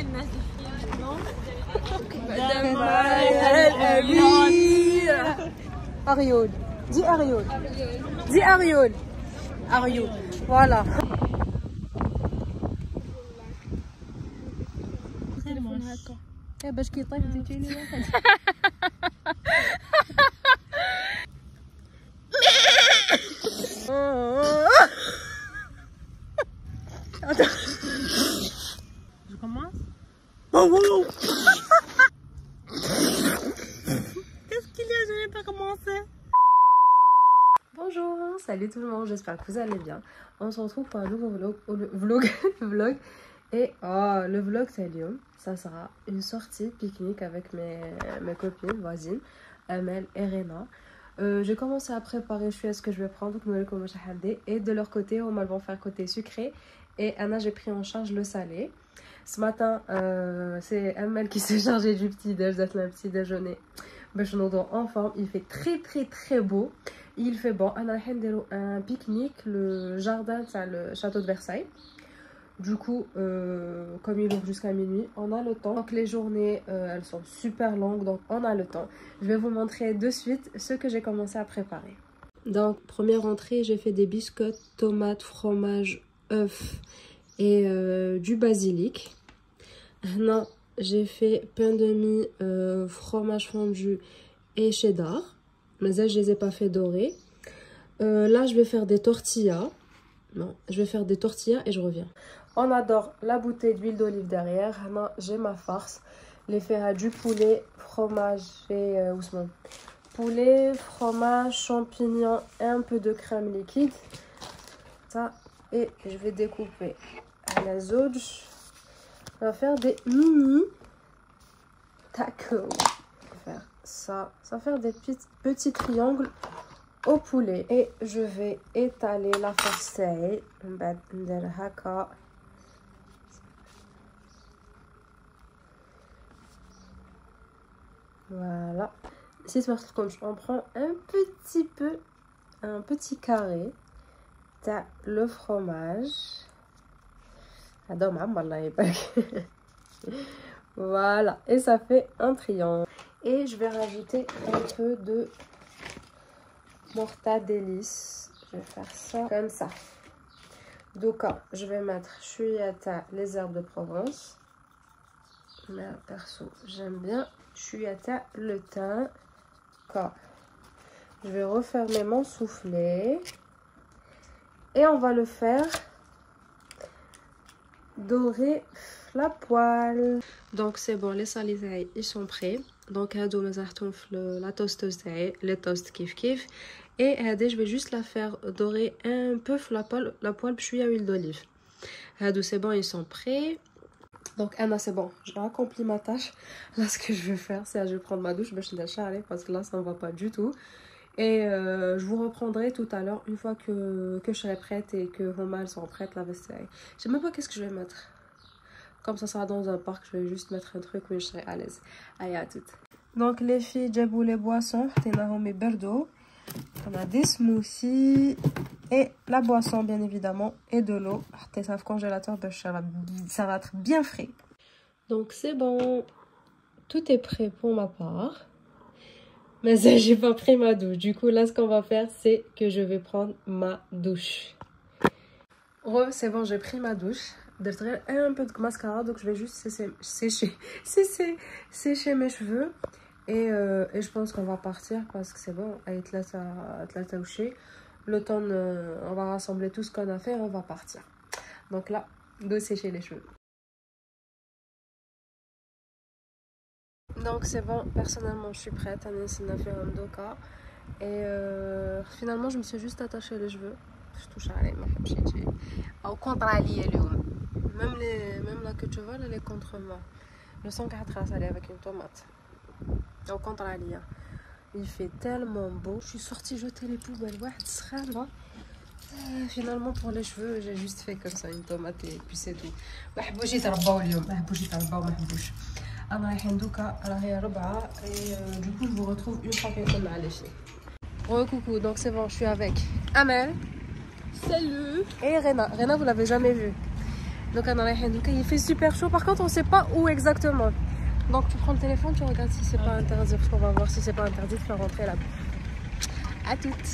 الناس Ariol. Dis Ariol. Dis Ariol. Ariol. Voilà. يا باش كيطيح تجيني واحد. Je commence. Qu'est-ce qu'il y a? Je n'ai pas commencé. Bonjour, salut tout le monde, j'espère que vous allez bien. On se retrouve pour un nouveau vlog. Et le vlog Talium, ça sera une sortie pique-nique avec mes copines voisines, Amel et Rena. J'ai commencé à préparer ce que je vais prendre, et de leur côté, on vont faire côté sucré. Et Anna, j'ai pris en charge le salé. Ce matin, c'est Amel qui s'est chargée du petit déjeuner. En forme, il fait très beau. Il fait bon. On a un pique-nique, le jardin, le château de Versailles. Du coup, comme il ouvre jusqu'à minuit, on a le temps. Donc les journées, elles sont super longues, donc on a le temps. Je vais vous montrer de suite ce que j'ai commencé à préparer. Donc, première entrée, j'ai fait des biscottes, tomates, fromage, œufs et du basilic. Non, j'ai fait pain de mie, fromage fondu et cheddar. Mais là, je les ai pas fait dorer. Là, je vais faire des tortillas. Non, je vais faire des tortillas et je reviens. On adore la bouteille d'huile d'olive derrière. J'ai ma farce. Les faire du poulet, fromage et poulet, fromage, champignons et un peu de crème liquide. Ça, et je vais découper à la zodj. On va faire des mini tacos. On va faire ça. Ça va faire des petits triangles au poulet. Et je vais étaler la farce. Voilà. Si on prend un petit carré. T'as le fromage. Voilà. Et ça fait un triangle. Et je vais rajouter un peu de mortadélis. Je vais faire ça comme ça. Donc, je vais mettre chouïata, les herbes de Provence. Mais perso, j'aime bien chouïata, le thym. Je vais refermer mon soufflet. Et on va le faire dorer la poêle. Donc c'est bon, les salés ils sont prêts. Donc la toasteuse, les toasts kiff. Et je vais juste la faire dorer un peu la poêle puis à huile d'olive. C'est bon, ils sont prêts. Donc Anna, c'est bon, j'ai accompli ma tâche. Là, ce que je vais faire, c'est je vais prendre ma douche, parce que là ça ne va pas du tout. Et je vous reprendrai tout à l'heure une fois que je serai prête et que vos malles sont prêtes, la vaisselle. Je sais même pas qu'est-ce que je vais mettre. Comme ça sera dans un parc, je vais juste mettre un truc où je serai à l'aise. Allez, à toutes. Donc les filles, j'ai les boissons. Mes berdo. On a des smoothies et la boisson bien évidemment et de l'eau. Ça le congélateur, ça va être bien frais. Donc c'est bon. Tout est prêt pour ma part. Mais ça, j'ai pas pris ma douche. Du coup, là, ce qu'on va faire, c'est que je vais prendre ma douche. C'est bon, j'ai pris ma douche. Un peu de mascara, donc je vais juste sécher mes cheveux. Et je pense qu'on va partir parce que c'est bon. Le temps, on va rassembler tout ce qu'on a fait et on va partir. Donc là, de sécher les cheveux. Donc c'est bon, personnellement je suis prête à faire un doka. Et finalement je me suis juste attaché les cheveux. Je touche à les au contre même la queue de cheval elle est contre moi. Le sang qu'à aller avec une tomate. Au contre il fait tellement beau. Je suis sortie jeter les poubelles. Finalement pour les cheveux j'ai juste fait comme ça une tomate et puis c'est tout. انا رايحين دوكا راهي 4 et du coup je vous retrouve une fois qu'on a les filles. Coucou, donc c'est bon, je suis avec Amel. Salut. Et Rena. Rena, vous l'avez jamais vue. Donc il fait super chaud. Par contre, on sait pas où exactement. Donc tu prends le téléphone, tu regardes si c'est pas interdit. Parce qu'on va voir si c'est pas interdit de faire rentrer là-bas. À toutes.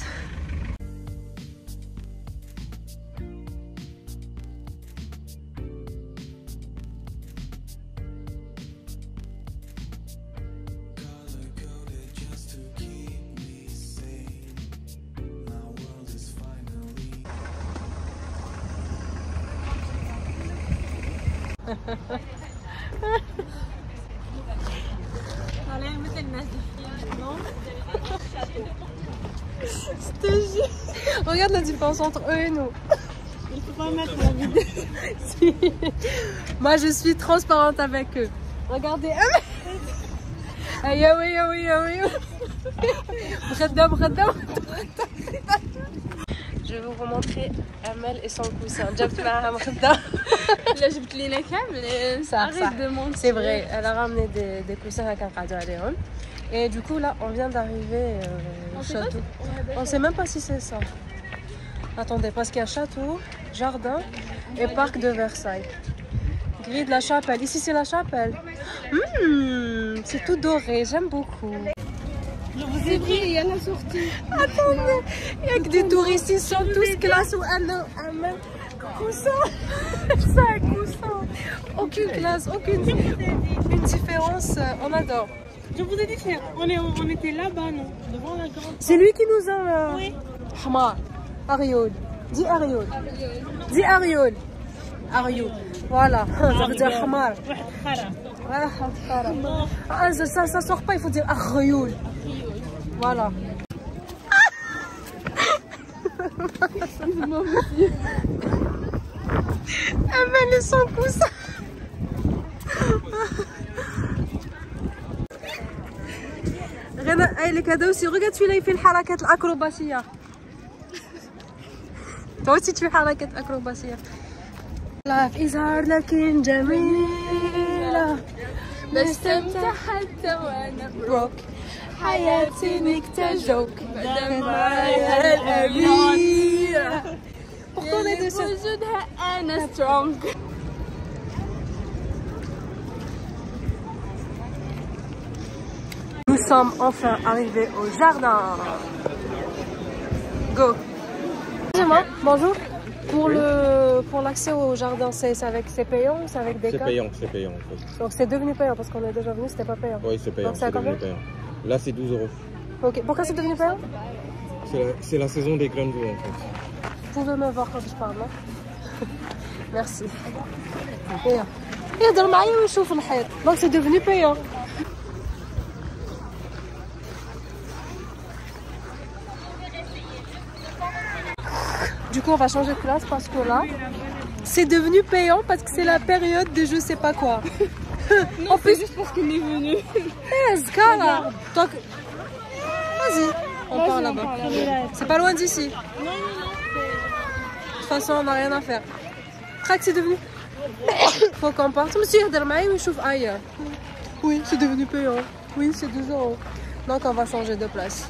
Regarde la différence entre eux et nous. Il faut pas mettre la vidéo. Si. Moi je suis transparente avec eux. Regardez. Ah oui. Je vais vous montrer Amel et son coussin. Là, j'ai pris les câbles. Ça, arrête de mentir. c'est vrai, elle a ramené des coussins à Kankadou. Et du coup, là, on vient d'arriver au château. On sait même pas si c'est ça. Attendez, parce qu'il y a château, jardin et parc de Versailles. Grille de la chapelle. Ici, c'est la chapelle. C'est tout doré, j'aime beaucoup. Je vous ai dit, il y a la sortie. Attendez, il y a que des touristes, ils sont tous classe ou un même coussin. Ça, un coussin. Aucune classe, aucune une différence. On adore. Je vous ai dit, on était là-bas, non? Devant la grande. C'est lui qui nous a. Oui. Hamar. Ariol. Dis Ariol. Dis Ariol. Ariol. Voilà. Ça veut dire Hamar. Voilà, ah, ça sort pas, il faut dire Ariol. Voilà. Amel et son coussin. Rena, les cadeaux aussi. Regarde celui-là, il fait le harakat l'acrobatie. Toi aussi tu fais harakat acrobatie. Life is hard لكن جميلة. بستمتع حتى وانا broke. حياتي نكتجوك بدل معايا الأميرة. Pourquoi on est de ce... وجودها أنا strong. Nous sommes enfin arrivés au jardin. Go. Excusez-moi, bonjour. Pour l'accès au jardin, c'est payant ou c'est avec des cartes? C'est payant en fait. Donc c'est devenu payant parce qu'on est déjà venu, c'était pas payant. Oui, c'est payant. Donc c'est à combien? Payant. Là, c'est 12 €. Ok, pourquoi c'est devenu payant? C'est la saison des graines d'eau en fait. Vous pouvez me voir quand je parle, non? Merci. Donc c'est devenu payant. Du coup, on va changer de place parce que là, c'est devenu payant parce que c'est la période de je sais pas quoi. Non, en plus, juste parce qu'on est venu. Donc, vas-y, on part là-bas. C'est pas loin d'ici. Non. De toute façon, on n'a rien à faire. Crac, c'est devenu. Faut qu'on parte. Monsieur Dermaï, je trouve ailleurs. Oui, c'est devenu payant. Oui, c'est 2 €. Donc, on va changer de place.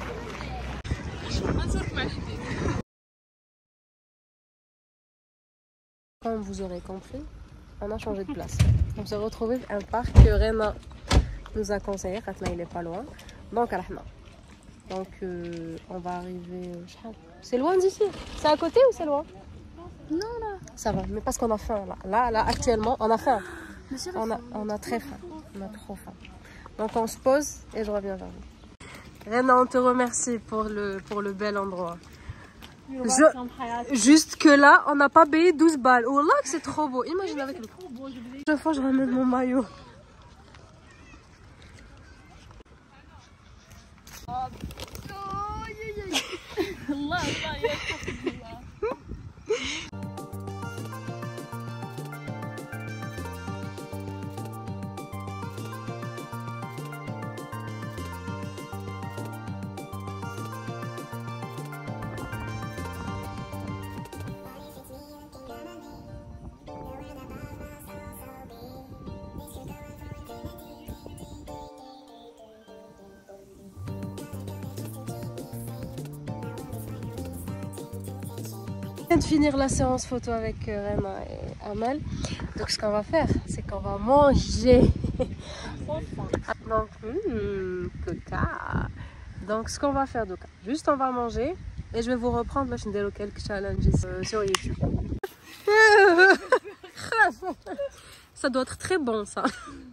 Comme vous aurez compris, on a changé de place. On s'est retrouvé à un parc que Rena nous a conseillé. Là, il est pas loin. Donc, on va arriver. C'est loin d'ici? C'est à côté ou c'est loin? Non, là. Ça va, mais parce qu'on a faim là. Là, actuellement, on a faim. On a très faim. On a trop faim. Donc, on se pose et je reviens vers vous. Rena, on te remercie pour le bel endroit. Juste que là, on n'a pas payé 12 balles. Oh là, que c'est trop beau. Imagine avec le... Chaque fois, je ramène mon maillot. On vient de finir la séance photo avec Rena et Amal. Donc ce qu'on va faire, c'est qu'on va manger. Donc, coca. Donc ce qu'on va faire, donc, juste on va manger et je vais vous reprendre là, je vais faire quelques challenges sur YouTube. Ça doit être très bon ça.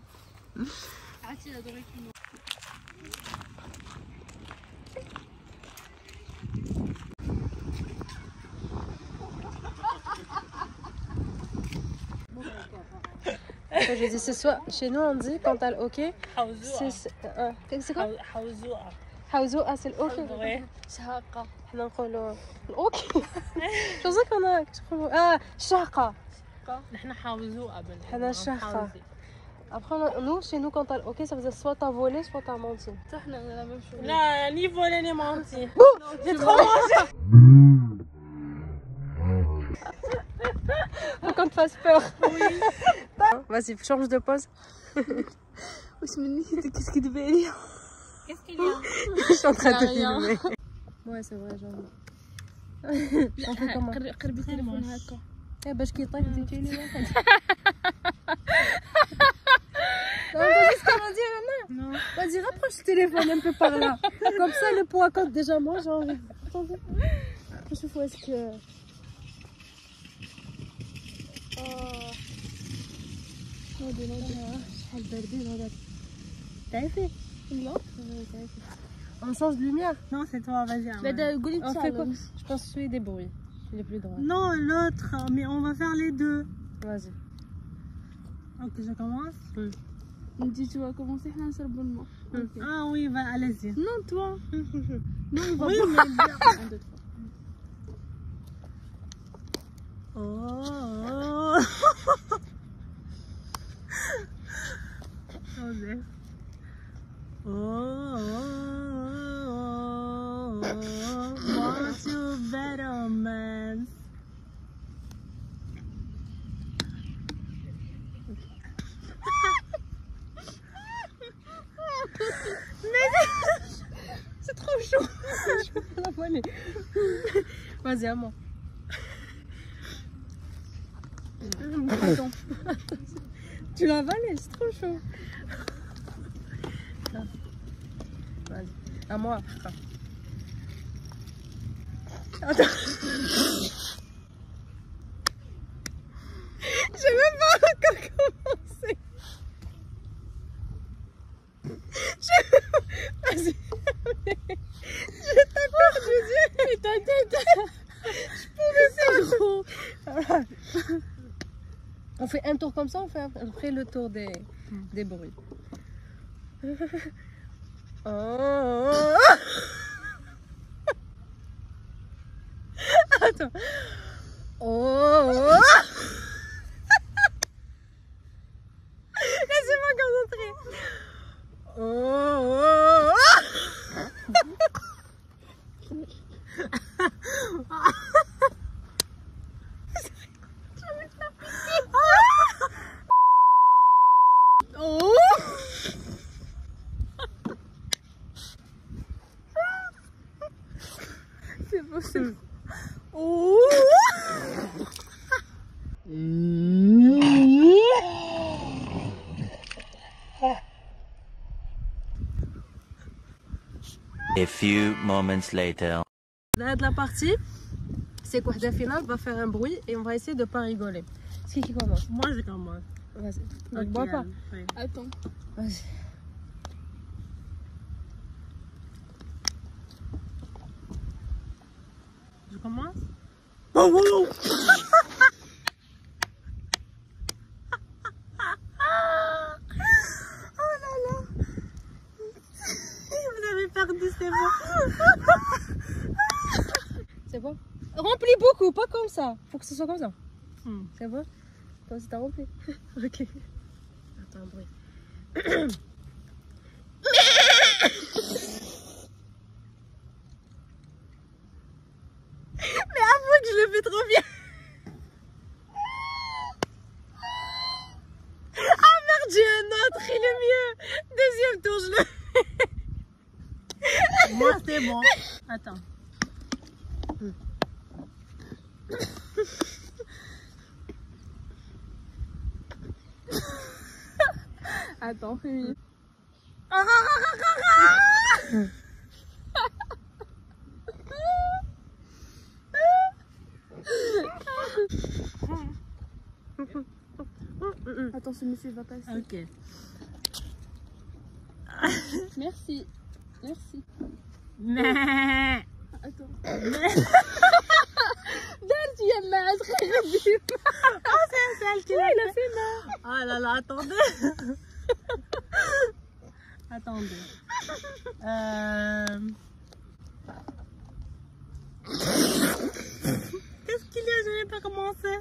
Je dis c'est soit chez nous on dit quand t'as le ok c'est quoi حوزوقة c'est le ok شهقة حنا نقولوا الاوكي شو زي كنا نقولوا شهقة نحن حوزوقة حنا الشهقة. Après nous chez nous quand t'as le ok ça veut dire soit t'as volé soit t'as menti. لا ni volé ni menti. J'ai trop mangé. Faut qu'on te fasse peur. Oui. Vas-y, change de pose. Qu'est-ce qu'il y a? Je suis en train de filmer. Ouais, c'est vrai, genre. On fait comment? قربي التليفون هكا. Eh باش كي يطيح تجيني واحد. Non, t'as vu ce qu'elle m'a dit, Rena? Non. Vas-y, rapproche le téléphone un peu par là. Comme ça, le poids compte déjà. Moi, j'ai envie. Attendez. Je vois est-ce que. T'as fait? Non. On change de lumière? Non, c'est toi, vas-y. On fait quoi? Je pense celui des bruits. Il est plus droit. Non, l'autre, mais on va faire les deux. Vas-y. Ok, je commence. Tu vas commencer à faire bon mot. Ah oui, bah, allez-y. Non, toi. Non, on va Oui, pas bien. Oh. Want you better, man. C'est trop chaud. Je peux pas l'avaler. Vas-y, à moi. Attends. Tu l'as avalé, c'est trop chaud. Vas-y, à moi. Attends. J'ai même pas encore commencé. Vas-y. Je t'accorde, je dis. Je pouvais faire gros. On fait un tour comme ça, on fait après le tour des bruits. Oh. Attends. Oh. Laissez-moi concentrer. Oh. C'est beau, c'est beau. Oh. A few moments later. Là de la partie, c'est quoi? La finale va faire un bruit et on va essayer de pas rigoler. C'est qui commence? Moi, je commence. Vas-y. Ok, Bois pas. oui. Attends. Vas-y. Je commence. Oh là là. Vous avez perdu, c'est bon. C'est bon? Remplis beaucoup, pas comme ça. Faut que ce soit comme ça. C'est bon? Toi aussi t'as rempli. Ok. Attends, un bruit. Mais avoue que je le fais trop bien. Ah merde, j'ai un autre, il est mieux. Deuxième tour, je le fais. Moi, c'est bon. Attends. Attends, fais mieux. Attends, ce monsieur va passer. Ok. Merci. Merci. Mais... Attends. Dardi ya ma tkhaybi. Oh, c'est celle qui l'a fait mal. Oh là là, attendez. Attendez. Qu'est-ce qu'il y a? Je n'ai pas commencé.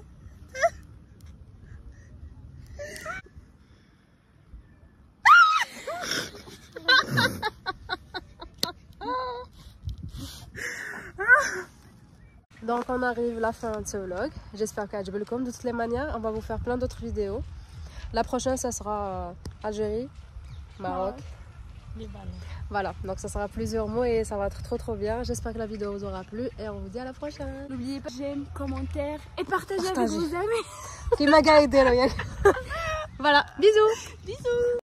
Donc on arrive à la fin de ce vlog. J'espère qu'à Djibouti, de toutes les manières, on va vous faire plein d'autres vidéos. La prochaine, ça sera Algérie, Maroc. Liban. Voilà, donc ça sera plusieurs mots et ça va être trop bien. J'espère que la vidéo vous aura plu et on vous dit à la prochaine. N'oubliez pas j'aime, commentaire et partagez avec Partagez. vos amis. Qui m'a guidé, voilà, bisous. Bisous.